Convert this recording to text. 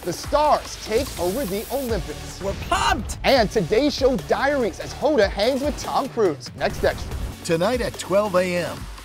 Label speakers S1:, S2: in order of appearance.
S1: The stars take over the Olympics.
S2: We're pumped!
S1: And Today Show Diaries as Hoda hangs with Tom Cruise. Next Extra.
S3: Tonight at 12 a.m.